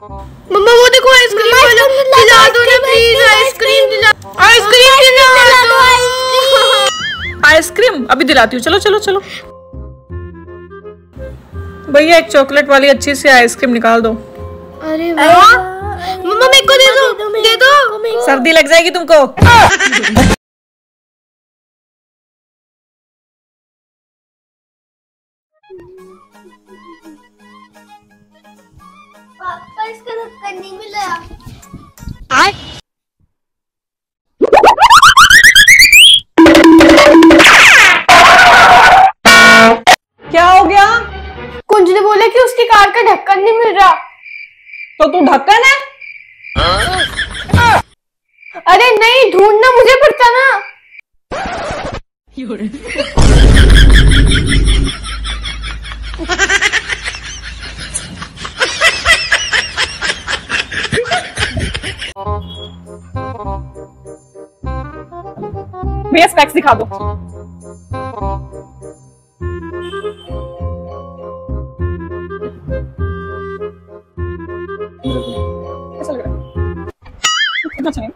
मम्मा वो देखो आइसक्रीम वाला, दिला दो ना प्लीज, आइसक्रीम दिला, आइसक्रीम दिला दो। आइसक्रीम अभी दिलाती हूँ, चलो चलो चलो। भैया एक चॉकलेट वाली अच्छी सी आइसक्रीम निकाल दो। अरे वाह मम्मा मेरे को दे दो, सर्दी लग जाएगी तुमको। पापा इसका ढक्कन नहीं मिला। क्या हो गया? कुंज ने बोला कि उसकी कार का ढक्कन नहीं मिल रहा। तो तू ढक्कन है? अरे नहीं, ढूंढना मुझे पड़ता ना। भैया स्पेक्स दिखा दो। कैसा लग रहा है? कितना अच्छा है?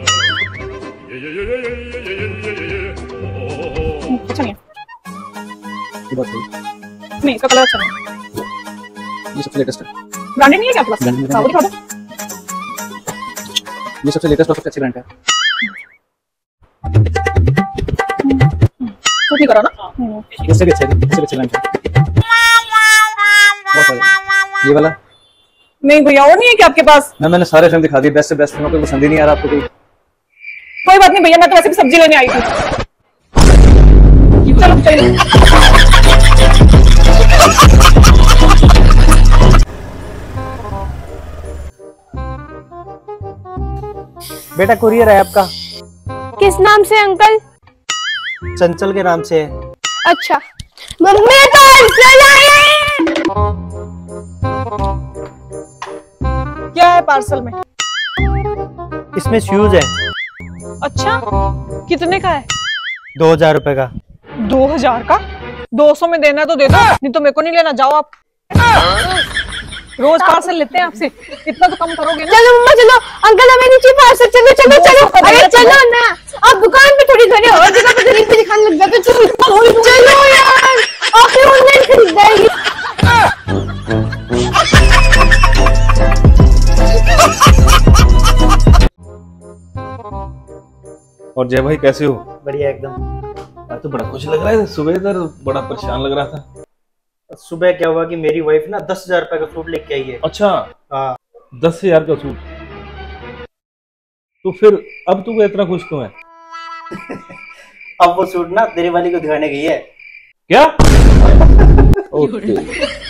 अच्छा नहीं है? नहीं, इसका कलर अच्छा नहीं है। ये सबसे लेटेस्ट है। ब्रांडेड नहीं है क्या आपके पास? हाँ, वो दिखा दो। ये सबसे लेटेस्ट और सबसे अच्छी ब्रांड है। सूट नहीं करा ना? इससे भी अच्छा है, इससे भी अच्छी ब्रांड है। बहुत बढ़िया। ये वाला नहीं भैया, और नहीं है क्या आपके पास? मैंने सारे फिल्म दिखा दिए, बेस्ट से बेस्ट फिल्मों को पसंद ही नहीं आ रहा आपको कोई। कोई बात नहीं भैया, मैं तो वैसे भी सब्जी लेने आई थी। चलो चलो। बेटा कुरियर है आपका। किस नाम से अंकल? चंचल के नाम से है। अच्छा मम्मी पार्सल आया है। क्या है पार्सल में? इसमें शूज है। अच्छा, कितने का है? 2000 रुपए का। 2000 का? 200 में देना है तो दे दो, नहीं तो मेरे को नहीं लेना, जाओ आप। रोज पार्सल लेते हैं आपसे, इतना तो कम करोगे ना? चलो मम्मा चलो, अंकल हमें नीचे पार्सल, चलो चलो चलो। अरे चलो ना, आप दुकान पे थोड़ी खड़े हो, जगह पे गरीब पे दिखाने लग जाते। चलो यार, आपने ऑनलाइन खरीदा है ये। और जय भाई कैसे हो? बढ़िया एकदम। आज तो बड़ा खुश लग रहा है, सुबह इधर बड़ा परेशान लग रहा था। सुबह क्या हुआ कि मेरी वाइफ ना 10,000 रुपए का सूट लेके आई है। अच्छा, हाँ 10,000 का सूट? तो फिर अब तू इतना खुश क्यों है? अब वो सूट ना तेरी वाली को दिखाने गई है। क्या? ओके।